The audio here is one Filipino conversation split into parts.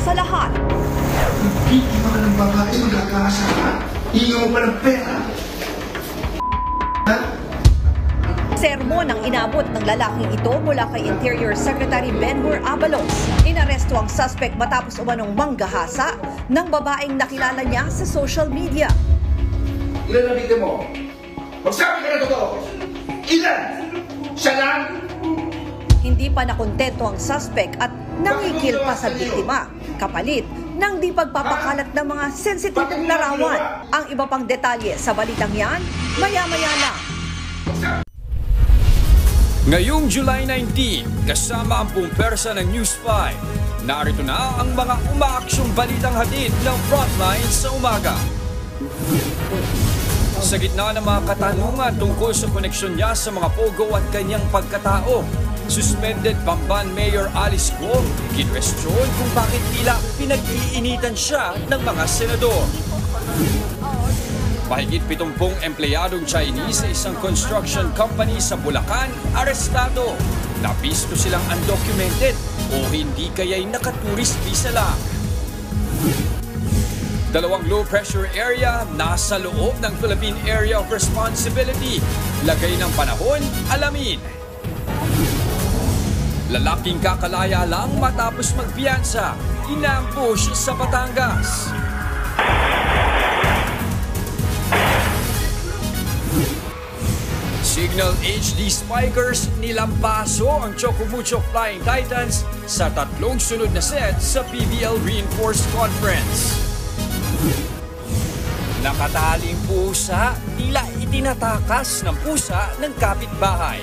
sa lahat. Hindi ka ng babae, magkakaasa ka. Hihinga mo pa ng pera. Ha? Sermon ang inabot ng lalaking ito mula kay Interior Secretary Benhur Abalos. Inaresto ang suspect matapos umanong manggahasa ng babaeng nakilala niya sa social media. Ilan ang bigyan mo? Magsabi ka na totoo! Ilan? Siya lang? Hindi pa nakontento ang suspect at nangikil pa sa biktima. Kapalit ng di pagpapakalat ng mga sensitibong larawan. Ang iba pang detalye sa balitang yan, maya-maya lang. Ngayong July 19, kasama ang pumpersa ng News 5, narito na ang mga umaaksyong balitang hatid ng Frontline sa umaga. Sa gitna ng mga katanungan tungkol sa koneksyon niya sa mga pogo at kanyang pagkatao, suspended Bamban Mayor Alice Guo kinwestiyon kung bakit tila pinag-iinitan siya ng mga senador. Mahigit 70 empleyadong Chinese sa isang construction company sa Bulacan, arestado. Nabisto silang undocumented o hindi kaya'y naka-tourist visa lang. Dalawang low-pressure area nasa loob ng Philippine Area of Responsibility. Lagay ng panahon, alamin. Lalaking kakalaya lang matapos magpiyansa, inambush sa Batangas. Signal HD Spikers nilampaso ang Chocomucho Flying Titans sa 3 sunod na set sa PBL Reinforced Conference. Nakataling pusa, tila itinatakas ng pusa ng kapitbahay.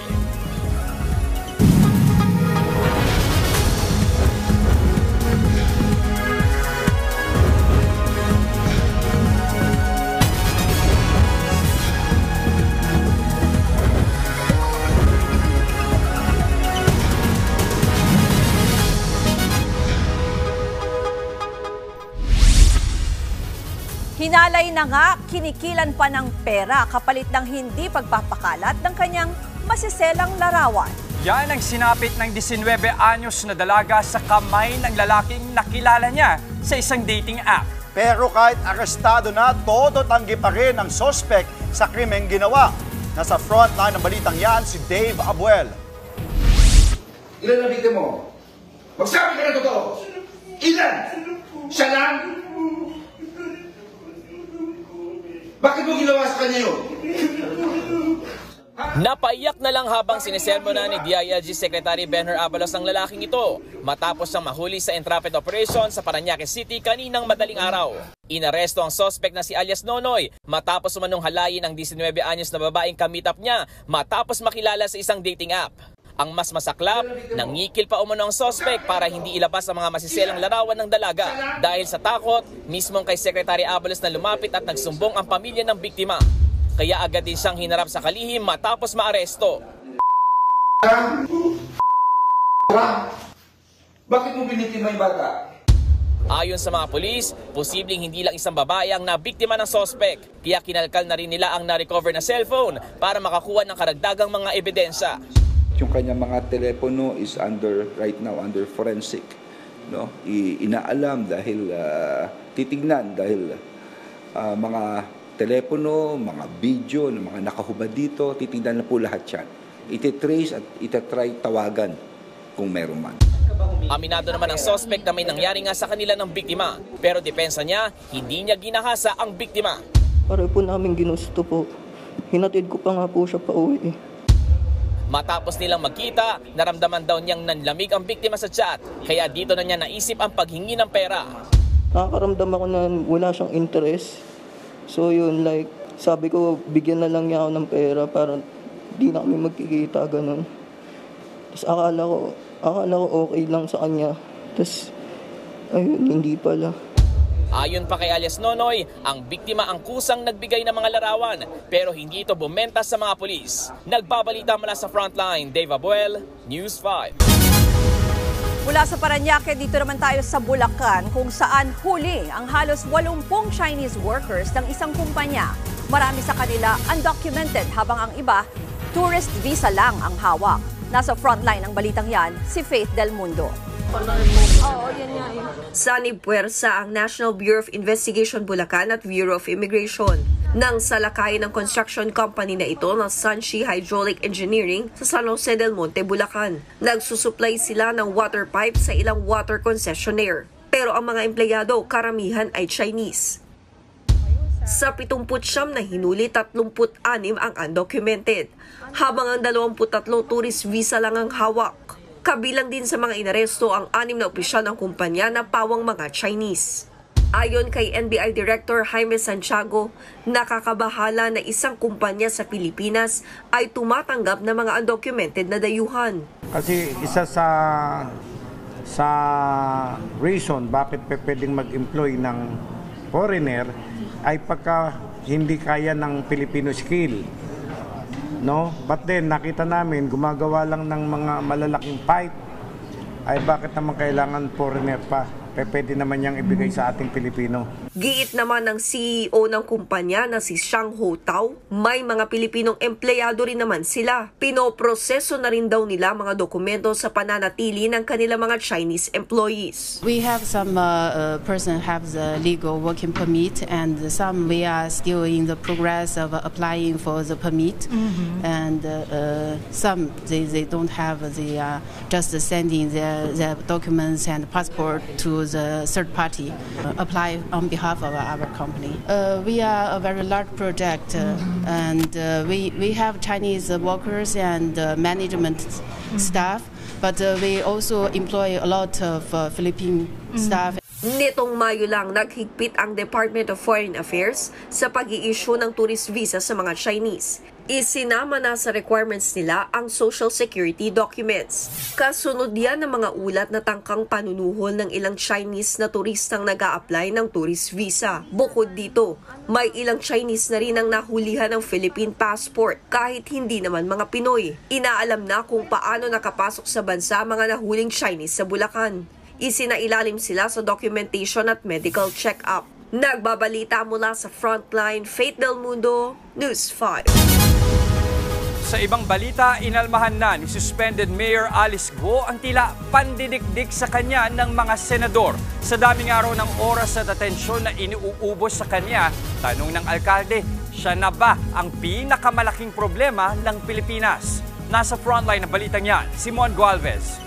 Hinalay na nga, kinikilan pa ng pera kapalit ng hindi pagpapakalat ng kanyang masiselang larawan. Yan ang sinapit ng 19 anyos na dalaga sa kamay ng lalaking nakilala niya sa isang dating app. Pero kahit arestado na, todo tanggi pa rin ang sospek sa krimeng ginawa. Nasa frontline ng balitang yan si Dave Abuel. Ilan ang bigyan mo? Magsabi ka na totoo! Ilan? Siya lang? Bakit mo ginawa sa kanya yun? Napaiyak na lang habang sinisermonan ni DILG Secretary Benhur Abalos ang lalaking ito matapos siyang mahuli sa entrapment operation sa Parañaque City kaninang madaling araw. Inaresto ang suspect na si alias Nonoy matapos umanong halayin ang 19 anyos na babaeng kamitap niya matapos makilala sa isang dating app. Ang mas masaklap, nangikil pa umano ang suspect para hindi ilabas ang mga masiselang larawan ng dalaga dahil sa takot mismong kay Secretary Abalos na lumapit at nagsumbong ang pamilya ng biktima. Kaya agad din siyang hinarap sa kalihim matapos maaresto. Bakit mo binitima yung bata? Ayon sa mga pulis, posibleng hindi lang isang babae ang nabiktima ng suspect. Kaya kinalkal na rin nila ang na-recover na cellphone para makakuha ng karagdagang mga ebidensya. Yung kanyang mga telepono is right now under forensic, no? Inaalam dahil titignan dahil mga telepono, mga video ng mga nakahubad dito, titignan na po lahat yan. Ititrace at itatry tawagan kung meron man. Aminado naman ang suspect na may nangyari nga sa kanila ng biktima, pero depensa niya, hindi niya ginahasa ang biktima. Pare po namin ginusto po. Hinatid ko pa nga po siya pa uwi. Matapos nilang magkita, naramdaman daw niyang nanlamig ang biktima sa chat, kaya dito na niya naisip ang paghingi ng pera. Nakakaramdam ako na wala siyang interest. So yun, like, sabi ko, bigyan na lang niya ako ng pera para di na kami magkikita, ganun. Tapos akala ko okay lang sa kanya. Tapos, ayun, hindi pala. Ayon pa kay alias Nonoy, ang biktima ang kusang nagbigay ng mga larawan pero hindi ito bumenta sa mga pulis. Nagbabalita mula sa Frontline, Dave Abuel, News 5. Mula sa Parañaque, dito naman tayo sa Bulacan kung saan huli ang halos 80 Chinese workers ng isang kumpanya. Marami sa kanila undocumented habang ang iba, tourist visa lang ang hawak. Nasa frontline ng balitang yan, si Faith Del Mundo. Oo, yan nga yun. Sanib puwersa ang National Bureau of Investigation Bulacan at Bureau of Immigration nang salakayin ng construction company na ito ng Sanshi Hydraulic Engineering sa San Jose del Monte, Bulacan. Nagsusupply sila ng water pipe sa ilang water concessionaire. Pero ang mga empleyado, karamihan ay Chinese. Sa 79 na hinuli, 36 ang undocumented, habang ang 23 tourist visa lang ang hawak. Kabilang din sa mga inaresto ang 6 na opisyal ng kumpanya na pawang mga Chinese. Ayon kay NBI Director Jaime Santiago, nakakabahala na isang kumpanya sa Pilipinas ay tumatanggap ng mga undocumented na dayuhan. Kasi isa sa reason bakit pwedeng mag-employ ng foreigner ay pagka hindi kaya ng Filipino skill. No? But then nakita namin gumagawa lang ng mga malalaking pipe, ay bakit naman kailangan foreigner pa? Pwede naman niyang ibigay sa ating Pilipino. Giit naman ng CEO ng kumpanya na si Xiang Ho Tao, may mga Pilipinong empleyado rin naman sila. Pinoproseso na rin daw nila mga dokumento sa pananatili ng kanilang mga Chinese employees. We have some person have the legal working permit, and some we are still in the progress of applying for the permit, and some they don't have the just sending the documents and passport to the third party apply on behalf of our company. We are a very large project, and we have Chinese workers and management staff, but we also employ a lot of Philippine staff. Nitong Mayo lang, naghigpit ang Department of Foreign Affairs sa pag-i-issue ng tourist visa sa mga Chinese. Isinama na sa requirements nila ang Social Security documents. Kasunod yan ng mga ulat na tangkang panunuhol ng ilang Chinese na turistang nag-a-apply ng tourist visa. Bukod dito, may ilang Chinese na rin ang nahulihan ng Philippine passport kahit hindi naman mga Pinoy. Inaalam na kung paano nakapasok sa bansa mga nahuling Chinese sa Bulacan. Isinailalim sila sa documentation at medical check-up. Nagbabalita mula sa Frontline, Faith Del Mundo, News 5. Sa ibang balita, inalmahan na ni suspended Mayor Alice Guo ang tila pandidikdik sa kanya ng mga senador. Sa daming araw ng oras at atensyon na iniuubos sa kanya, tanong ng alkalde, siya na ba ang pinakamalaking problema ng Pilipinas? Nasa frontline ng balitang yan, Simon Gualvez.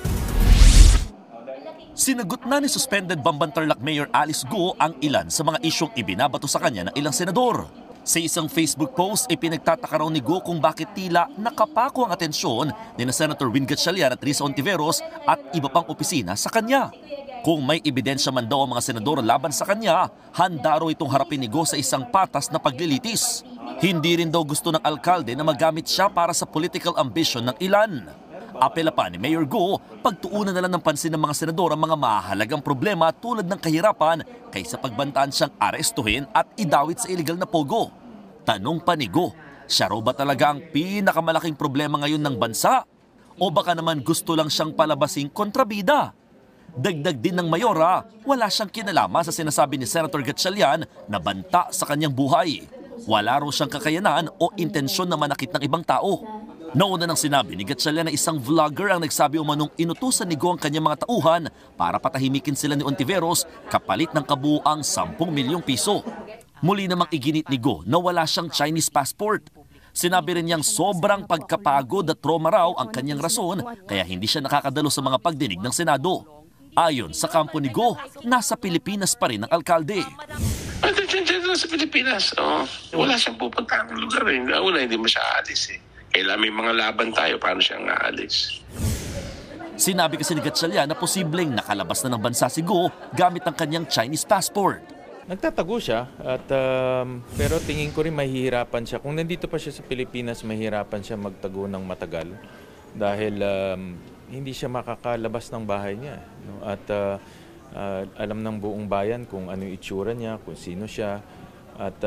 Sinagot na ni suspended Bamban Tarlac Mayor Alice Guo ang ilan sa mga isyong ibinabato sa kanya ng ilang senador. Sa isang Facebook post, ipinagtataka raw ni Guo kung bakit tila nakapako ang atensyon ni Senator Win Gatchalian at Risa Ontiveros at iba pang opisina sa kanya. Kung may ebidensya man daw ang mga senador laban sa kanya, handa raw itong harapin ni Guo sa isang patas na paglilitis. Hindi rin daw gusto ng alkalde na magamit siya para sa political ambition ng ilan. Apela pa ni Mayor Guo, pagtuunan na lang ng pansin ng mga senador ang mga mahalagang problema tulad ng kahirapan kaysa pagbantaan siyang arestuhin at idawit sa iligal na pogo. Tanong pa ni Guo, siya raw ba talaga ang pinakamalaking problema ngayon ng bansa? O baka naman gusto lang siyang palabasing kontrabida? Dagdag din ng mayora, wala siyang kinalaman sa sinasabi ni Senator Gatchalian na banta sa kanyang buhay. Wala raw siyang kakayanan o intensyon na manakit ng ibang tao. Nauna nang sinabi ni Gatchalian na isang vlogger ang nagsabi umanong inutusan ni Guo ang kanyang mga tauhan para patahimikin sila ni Ontiveros kapalit ng kabuuang 10 milyong piso. Muli namang iginit ni Guo na wala siyang Chinese passport. Sinabi rin niyang sobrang pagkapagod at trauma raw ang kanyang rason kaya hindi siya nakakadalo sa mga pagdinig ng Senado. Ayon sa kampo ni Guo, nasa Pilipinas pa rin ang alkalde. Sa Pilipinas, wala siyang pupunta ang lugar. Una, hindi mo siya aalis eh. Kailangan may mga laban tayo, paano siyang aalis? Sinabi kasi ni Gatchalian na posibleng nakalabas na ng bansa si Guo gamit ang kanyang Chinese passport. Nagtatago siya, at, pero tingin ko rin mahihirapan siya. Kung nandito pa siya sa Pilipinas, mahihirapan siya magtago ng matagal dahil hindi siya makakalabas ng bahay niya. No? At alam ng buong bayan kung ano yung itsura niya, kung sino siya. At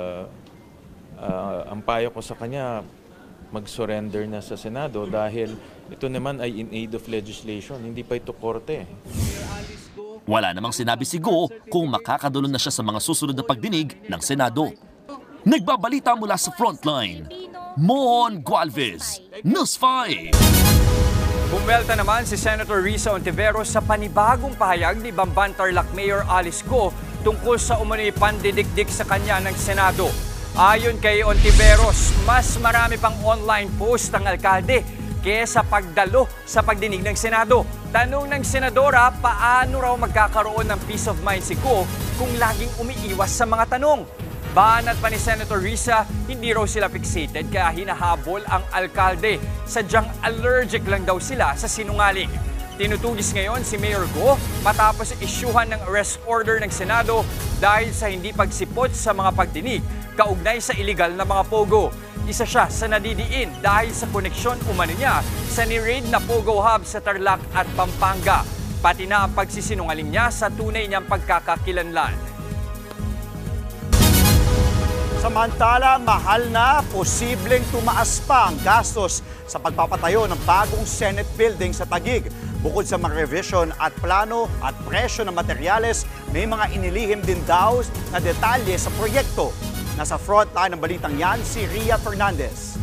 ang payo ko sa kanya, mag-surrender na sa Senado dahil ito naman ay in aid of legislation, hindi pa ito korte. Wala namang sinabi si Guo kung makakadulong na siya sa mga susunod na pagdinig ng Senado. Nagbabalita mula sa Frontline, Mon Gualvez, News 5. Bumelta naman si Senator Risa Ontiveros sa panibagong pahayag ni Bamban Tarlac Mayor Alice Go tungkol sa umano'y pandidikdik sa kanya ng Senado. Ayon kay Ontiveros, mas marami pang online post ang alkalde kesa pagdalo sa pagdinig ng Senado. Tanong ng senadora, paano raw magkakaroon ng peace of mind si Go kung laging umiiwas sa mga tanong? Banat pa ni Senator Risa, hindi raw sila fixated kaya hinahabol ang alkalde. Sadyang allergic lang daw sila sa sinungaling. Tinutugis ngayon si Mayor Go matapos isyuhan ng arrest order ng Senado dahil sa hindi pagsipot sa mga pagdinig kaugnay sa iligal na mga pogo. Isa siya sa nadidiin dahil sa koneksyon umano niya sa ni-raid na pogo hub sa Tarlac at Pampanga. Pati na ang pagsisinungaling niya sa tunay niyang pagkakakilanlan. Samantala, mahal na, posibleng tumaas pa ang gastos sa pagpapatayo ng bagong Senate building sa Taguig. Bukod sa mga revision at plano at presyo ng materyales, may mga inilihim din daw na detalye sa proyekto. Nasa frontline ng balitang yan si Ria Fernandez.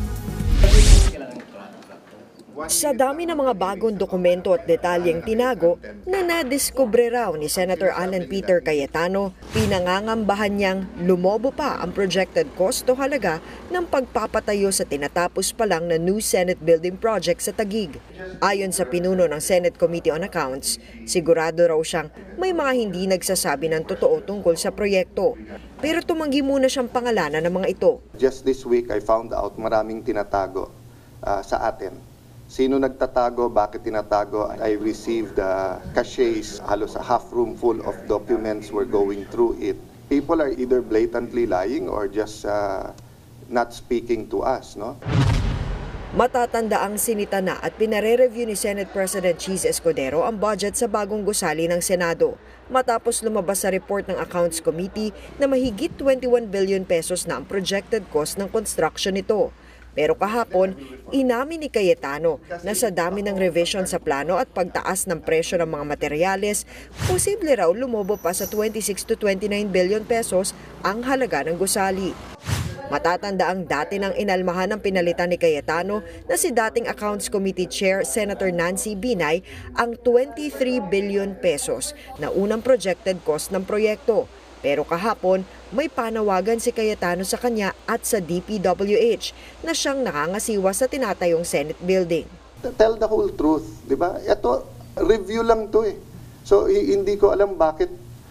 Sa dami ng mga bagong dokumento at detalyeng tinago na nadiskubre raw ni Senator Alan Peter Cayetano, pinangangambahan niyang lumobo pa ang projected cost o halaga ng pagpapatayo sa tinatapos pa lang na new Senate building project sa Taguig. Ayon sa pinuno ng Senate Committee on Accounts, sigurado raw siyang may mga hindi nagsasabi ng totoo tungkol sa proyekto. Pero tumanggi muna siyang pangalanan ng mga ito. Just this week, I found out maraming tinatago sa atin. Sino nagtatago, bakit tinatago? I received caches, halos a half room full of documents were going through it. People are either blatantly lying or just not speaking to us, no? Matatanda ang sinita na at pinare-review ni Senate President Cheese Escudero ang budget sa bagong gusali ng Senado matapos lumabas sa report ng Accounts Committee na mahigit 21 billion pesos na ang projected cost ng construction nito. Pero kahapon, inamin ni Cayetano na sa dami ng revision sa plano at pagtaas ng presyo ng mga materyales, posible raw lumobo pa sa 26 to 29 billion pesos ang halaga ng gusali. Matatanda ang dati ng inalmahan ng pinalitan ni Cayetano na si dating Accounts Committee Chair Senator Nancy Binay ang 23 billion pesos na unang projected cost ng proyekto. Pero kahapon, may panawagan si Cayetano sa kanya at sa DPWH na siyang nakangasiwa sa tinatayong Senate building. Tell the whole truth, di ba? Ito, review lang to eh. So, hindi ko alam bakit,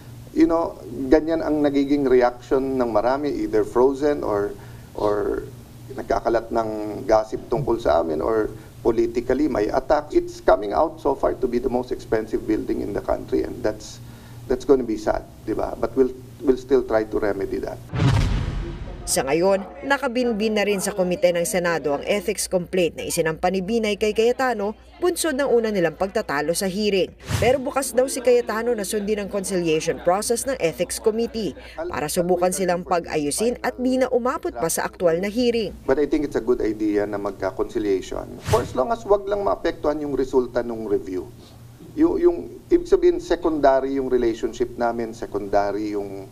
ganyan ang nagiging reaction ng marami, either frozen or nagkakalat ng gossip tungkol sa amin or politically may attack. It's coming out so far to be the most expensive building in the country and that's going to be sad, di ba? But we'll still try to remedy that. Sa ngayon, nakabinbin na rin sa komite ng Senado ang ethics complaint na isinampa ni Binay kay Cayetano, bunsod ng una nilang pagtatalo sa hearing. Pero bukas daw si Cayetano na sundin ang conciliation process ng ethics committee para subukan silang pag-ayusin at di na umabot pa sa aktual na hearing. But I think it's a good idea na magka-conciliation. For as long as wag lang maapektuhan yung resulta ng review. Yung ibig sabihin, secondary yung relationship namin, secondary yung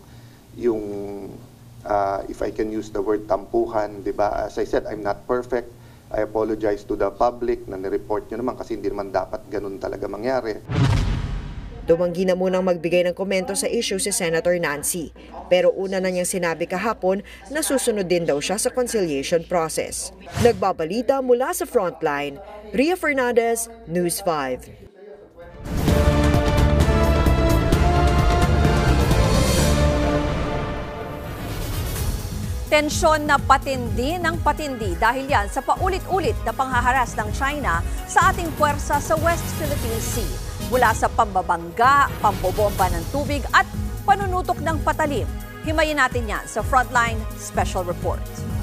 if I can use the word tampuhan, di ba? As I said, I'm not perfect. I apologize to the public na nireport nyo naman kasi hindi naman dapat ganun talaga mangyari. Tumanggi na munang magbigay ng komento sa issue si Senator Nancy. Pero una na niyang sinabi kahapon na susunod din daw siya sa conciliation process. Nagbabalita mula sa Frontline, Ria Fernandez, News 5. Tensyon na patindi ng patindi dahil yan sa paulit-ulit na panghaharas ng China sa ating puwersa sa West Philippine Sea. Mula sa pambabangga, pambobomba ng tubig at panunutok ng patalim. Himayin natin yan sa Frontline Special Report.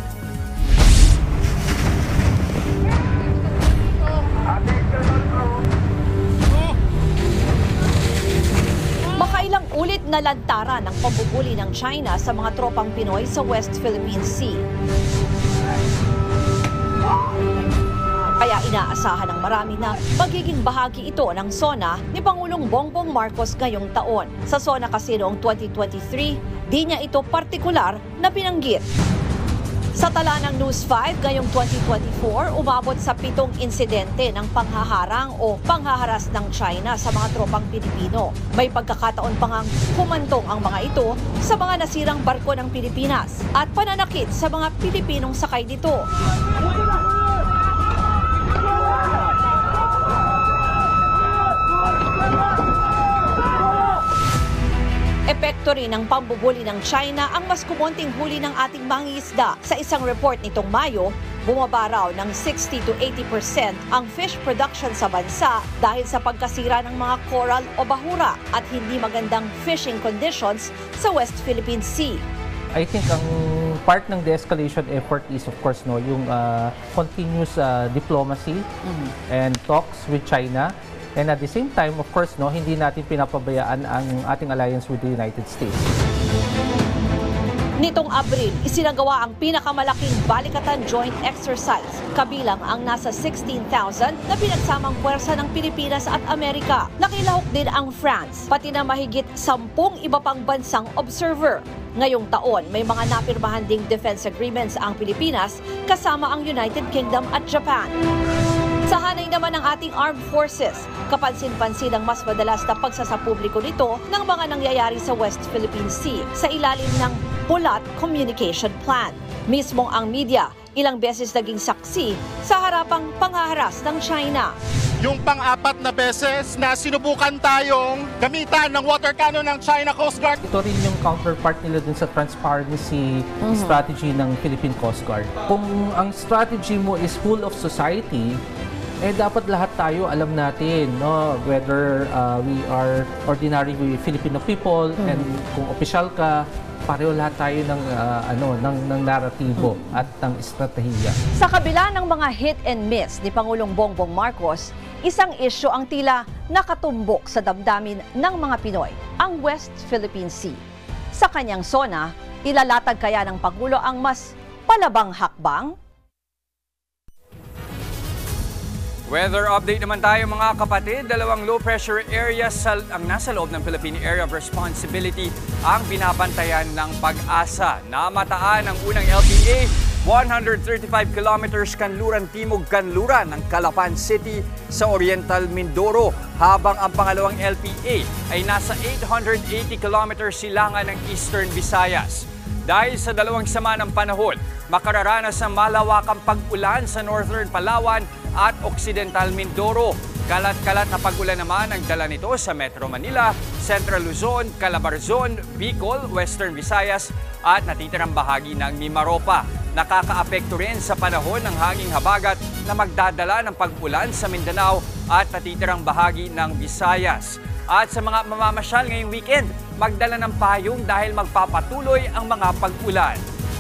Makailang ulit na lantaran ng pambubuli ng China sa mga tropang Pinoy sa West Philippine Sea. Kaya inaasahan ng marami na magiging bahagi ito ng SONA ni Pangulong Bongbong Marcos ngayong taon. Sa SONA kasi noong 2023, di niya ito partikular na binanggit. Sa tala ng News 5 ngayong 2024, umabot sa 7 insidente ng panghaharang o panghaharas ng China sa mga tropang Pilipino. May pagkakataon pa ngang humantong ang mga ito sa mga nasirang barko ng Pilipinas at pananakit sa mga Pilipinong sakay dito. Epekto rin ng pambubuli ng China ang mas kumonting huli ng ating mangingisda. Sa isang report nitong Mayo, bumaba raw ng 60 to 80% ang fish production sa bansa dahil sa pagkasira ng mga coral o bahura at hindi magandang fishing conditions sa West Philippine Sea. I think ang part ng de-escalation effort is of course yung continuous diplomacy and talks with China. And at the same time, of course, hindi natin pinapabayaan ang ating alliance with the United States. Nitong Abril, isinagawa ang pinakamalaking balikatan joint exercise, kabilang ang nasa 16,000 na pinagsamang puwersa ng Pilipinas at Amerika. Nakilahok din ang France, pati na mahigit 10 iba pang bansang observer. Ngayong taon, may mga napirmahan ding defense agreements ang Pilipinas kasama ang United Kingdom at Japan. Sa hanay naman ng ating armed forces, kapansin-pansin ang mas madalas na pagsasapubliko nito ng mga nangyayari sa West Philippine Sea sa ilalim ng Bulat Communication Plan. Mismong ang media, ilang beses naging saksi sa harapang panghaharas ng China. Yung pang-apat na beses na sinubukan tayong gamitan ng water cannon ng China Coast Guard. Ito rin yung counterpart nila dun sa transparency strategy ng Philippine Coast Guard. Kung ang strategy mo is full of society, dapat lahat tayo alam natin, whether we are ordinary Filipino people and kung opisyal ka, pareho lahat tayo ng naratibo at ng estratehiya. Sa kabila ng mga hit and miss ni Pangulong Bongbong Marcos, isang isyu ang tila nakatumbok sa damdamin ng mga Pinoy, ang West Philippine Sea. Sa kanyang zona, ilalatag kaya ng Pangulo ang mas palabang hakbang? Weather update naman tayo mga kapatid. Dalawang low pressure areas ang nasa loob ng Philippine Area of Responsibility ang binabantayan ng Pag-asa. Namataan ang unang LPA, 135 kilometers kanluran timog kanluran ng Calapan City sa Oriental Mindoro, habang ang pangalawang LPA ay nasa 880 kilometers silangan ng Eastern Visayas. Dahil sa dalawang sama ng panahon, makararanas ng malawakang pag-ulan sa Northern Palawan at Occidental Mindoro. Kalat-kalat na pag-ulan naman ang dala nito sa Metro Manila, Central Luzon, Calabarzon, Bicol, Western Visayas at natitirang bahagi ng Mimaropa. Nakakaapekto rin sa panahon ng hanging habagat na magdadala ng pag-ulan sa Mindanao at natitirang bahagi ng Visayas. At sa mga mamamasyal ngayong weekend, magdala ng payong dahil magpapatuloy ang mga pag-ulan.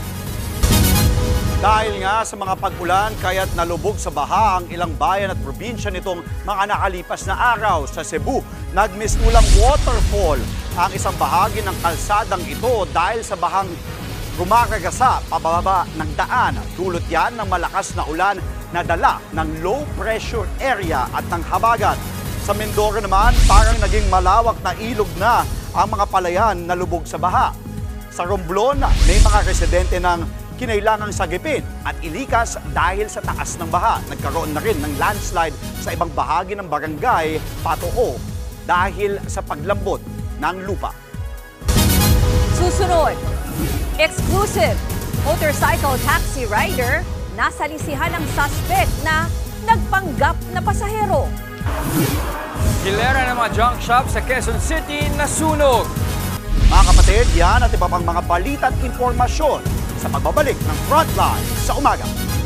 Dahil nga sa mga pag-ulan, kaya't nalubog sa baha ang ilang bayan at probinsya nitong mga nakalipas na araw. Sa Cebu, nagmistulang waterfall ang isang bahagi ng kalsadang ito dahil sa bahang rumaragasa pababa ng daan. Dulot yan ng malakas na ulan na dala ng low pressure area at ng habagat. Sa Mindoro naman, parang naging malawak na ilog na ang mga palayan na lubog sa baha. Sa Romblon, may mga residente ng kinailangang sagipin at ilikas dahil sa taas ng baha. Nagkaroon na rin ng landslide sa ibang bahagi ng barangay Patoo dahil sa paglambot ng lupa. Susunod, exclusive motorcycle taxi rider nasa lisihan ng suspect na nagpanggap na pasahero. Hilera ng mga junk shop sa Quezon City nasunog. Mga kapatid, yan at iba pang mga balita at informasyon sa pagbabalik ng Frontline sa umaga.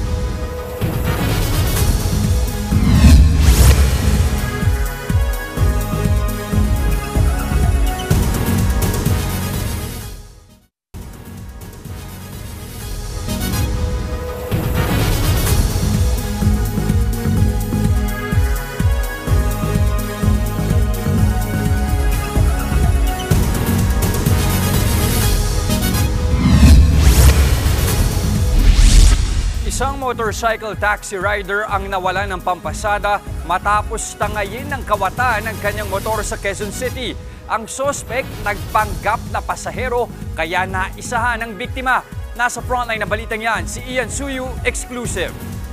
Isang motorcycle taxi rider ang nawalan ng pampasada matapos tangayin ng kawatan ng kanyang motor sa Quezon City. Ang suspect nagpanggap na pasahero kaya naisahan ng biktima. Nasa frontline na balitang yan, si Ian Suyu, exclusive.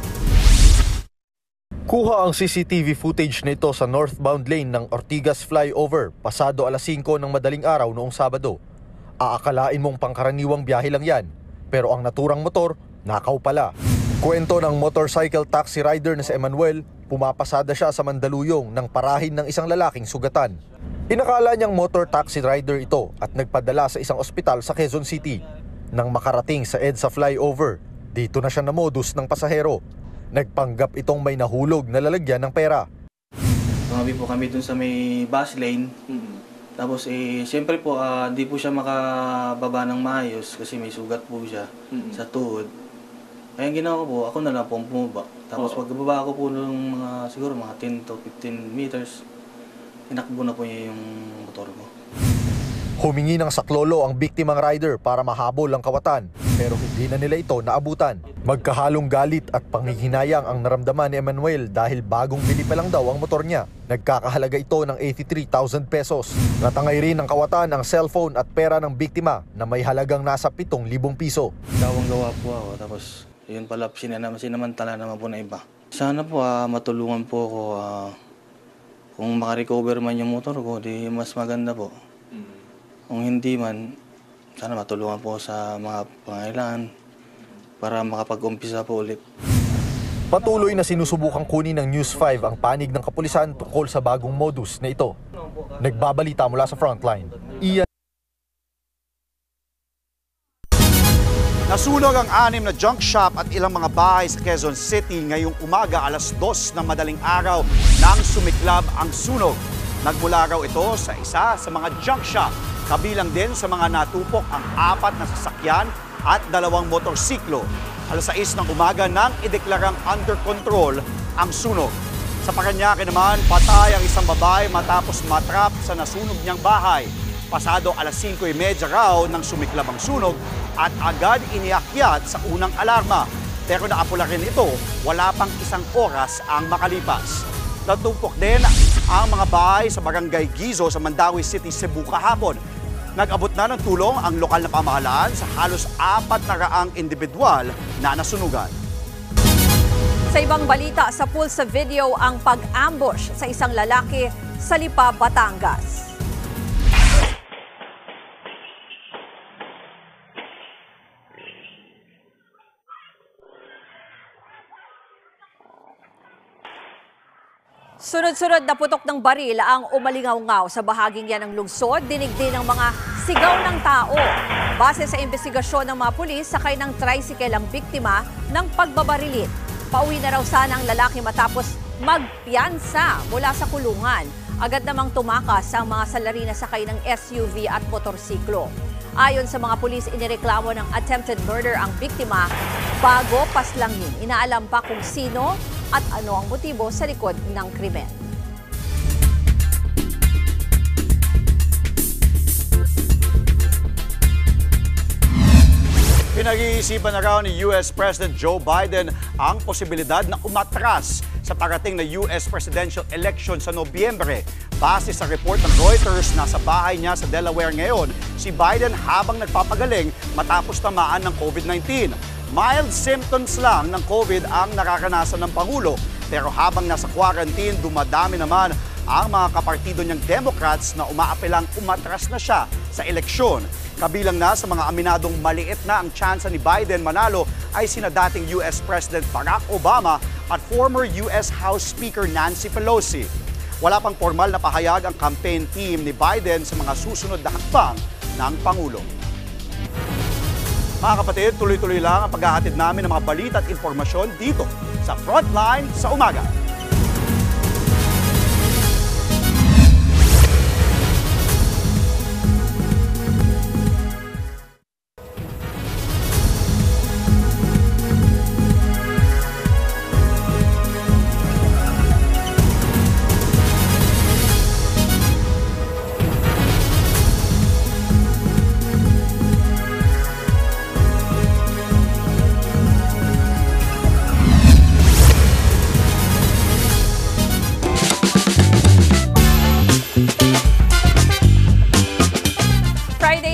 Kuha ang CCTV footage nito sa northbound lane ng Ortigas Flyover pasado alas 5 ng madaling araw noong Sabado. Aakalain mong pangkaraniwang biyahe lang yan, pero ang naturang motor, nakaw pala. Kwento ng motorcycle taxi rider na si Emmanuel, pumapasada siya sa Mandaluyong nang parahin ng isang lalaking sugatan. Inakala niyang motor taxi rider ito at nagpadala sa isang ospital sa Quezon City. Nang makarating sa EDSA flyover, dito na siya namodus ng pasahero. Nagpanggap itong may nahulog na lalagyan ng pera. Tumabi po kami dun sa may bus lane. Tapos siyempre po, di po siya makababa ng maayos kasi may sugat po siya sa tuhod. Kaya ang ginawa ko po, ako na lang po ang bumaba. Tapos pagbaba ko po ng siguro mga 10 to 15 meters, tinakbo na po niya yung motor ko. Humingi ng saklolo ang biktimang rider para mahabol ang kawatan, pero hindi na nila ito naabutan. Magkahalong galit at panghihinayang ang naramdaman ni Emmanuel dahil bagong bili pa lang daw ang motor niya. Nagkakahalaga ito ng 83,000 pesos. Natangay rin ng kawatan ang cellphone at pera ng biktima na may halagang nasa 7,000 piso. Gawang-gawa po ako, tapos yun pala sinamantala naman po na iba. Sana po matulungan po ako, kung makarecover man yung motor ko, di mas maganda po. Kung hindi man, sana matulungan po sa mga pangailangan para makapag-umpisa po ulit. Patuloy na sinusubukang kunin ng News 5 ang panig ng kapulisan tungkol sa bagong modus na ito. Nagbabalita mula sa frontline, Ian. Nasunog ang 6 na junk shop at ilang mga bahay sa Quezon City ngayong umaga alas 2 ng madaling araw nang sumiklab ang sunog. Nagmula raw ito sa isa sa mga junk shop. Kabilang din sa mga natupok ang 4 na sasakyan at 2 motorsiklo. Alas 6 ng umaga nang ideklarang under control ang sunog. Sa Parañaque naman, patay ang isang babae matapos matrap sa nasunog niyang bahay. Pasado alas 5:30 raw nang sumiklab ang sunog at agad iniakyat sa unang alarma. Pero naapula rin ito, wala pang 1 oras ang makalipas. Natupok din ang mga bahay sa Barangay Gizo sa Mandawi City, Cebu kahapon. Nag-abot na ng tulong ang lokal na pamahalaan sa halos 400 individual na nasunugan. Sa ibang balita, sa pulse sa video ang pag-ambush sa isang lalaki sa Lipa, Batangas. Sunod-sunod na putok ng baril ang umalingaw-ngaw sa bahaging yan ng lungsod, dinig din ng mga sigaw ng tao. Base sa investigasyon ng mga pulis, sakay ng tricycle ang biktima ng pagbabarilit. Pauwi na raw sana ang lalaki matapos magpiyansa mula sa kulungan. Agad namang tumakas ang mga salari na sakay ng SUV at motorsiklo. Ayon sa mga pulis, inireklamo ng attempted murder ang biktima bago paslangin. Inaalam pa kung sino at ano ang motibo sa likod ng krimen. Pinag-iisipan na raw ni US President Joe Biden ang posibilidad na umatras sa parating na US presidential election sa Nobyembre. Base sa report ng Reuters, nasa bahay niya sa Delaware ngayon si Biden habang nagpapagaling matapos tamaan ng COVID-19. Mild symptoms lang ng COVID ang nararanasan ng Pangulo. Pero habang nasa quarantine, dumadami naman ang mga kapartido niyang Democrats na umaapelang umatras na siya sa eleksyon. Kabilang na sa mga aminadong maliit na ang tsansa ni Biden manalo ay sina dating US President Barack Obama at former US House Speaker Nancy Pelosi. Wala pang formal na pahayag ang campaign team ni Biden sa mga susunod na hakbang ng Pangulo. Mga kapatid, tuloy-tuloy lang ang paghahatid namin ng mga balita at informasyon dito sa Frontline sa umaga.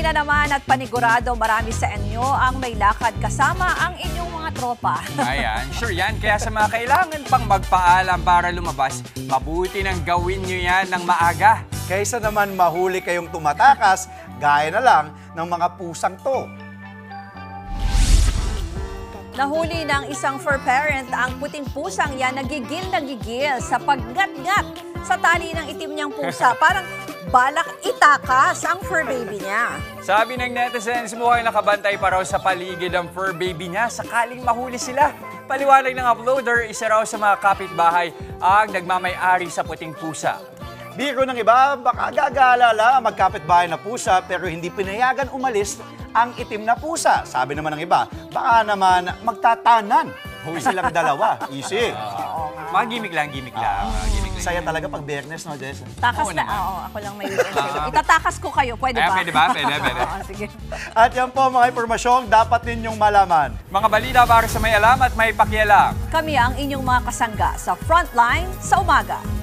na naman at panigurado marami sa inyo ang may lakad kasama ang inyong mga tropa. Ayan, sure yan. Kaya sa mga kailangan pang magpaalam para lumabas, mabuti nang gawin nyo yan ng maaga. Kaysa naman mahuli kayong tumatakas, gaya na lang ng mga pusang to. Nahuli ng isang fur parent ang puting pusang yan nagigil sa paggat-gat sa tali ng itim niyang pusa. Parang balak itakas ang fur baby niya. Sabi ng netizens, mukhang nakabantay pa raw sa paligid ang fur baby niya sakaling mahuli sila. Paliwanag ng uploader, isa raw sa mga kapitbahay ang nagmamay-ari sa puting pusa. Biro ng iba, baka gag-aalala magkapitbahay na pusa pero hindi pinayagan umalis ang itim na pusa. Sabi naman ng iba, baka naman magtatanan. Silang dalawa. Easy. Mga gimmick lang. Saya talaga pag Biyernes, no, Jess? Takas na. Oo, ako lang may weekend. Itatakas ko kayo. Pwede ba? Pwede ba? Pwede. Sige. At yan po mga impormasyong dapat ninyong malaman. Mga balita para sa may alam at may pakialam. Kami ang inyong mga kasangga sa Frontline sa umaga.